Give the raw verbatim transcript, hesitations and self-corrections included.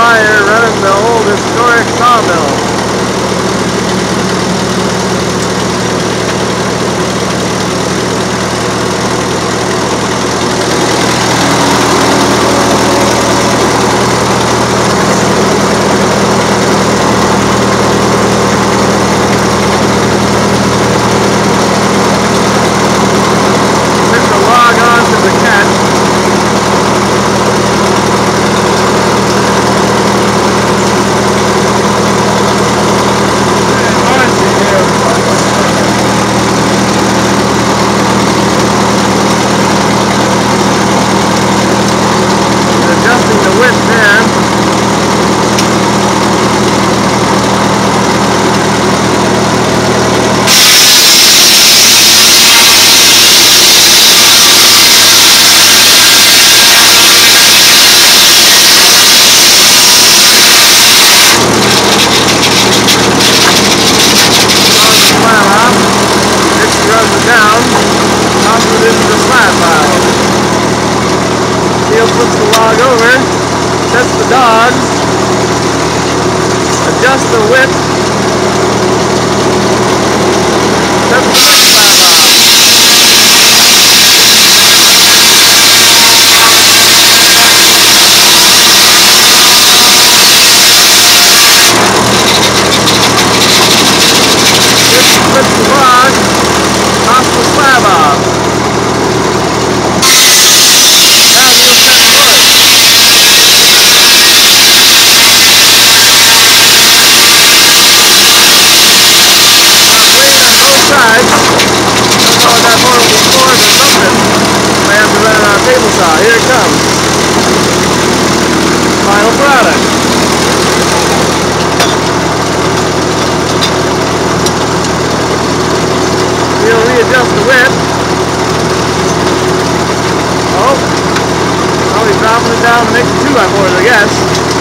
Meyer running the old historic sawmill. Down, tosses it into the slab pile. Heel flips the log over, sets the dogs, adjusts the width, sets the width slab off. Dixie flips the log, toss the slab off. Now he'll set the wood. Now clean on both sides. Don't know what that portable floors or something. Might have to run it on a table saw. Here it comes. Final product. We'll readjust the width. Oh, well, he's dropping it down to make it two by fours, I guess.